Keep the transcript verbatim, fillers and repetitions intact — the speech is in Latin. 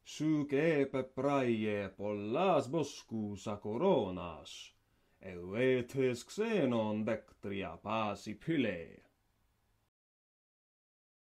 Sucepe praie pollas boscus a coronas, euetes xenon dectria Pasiphile.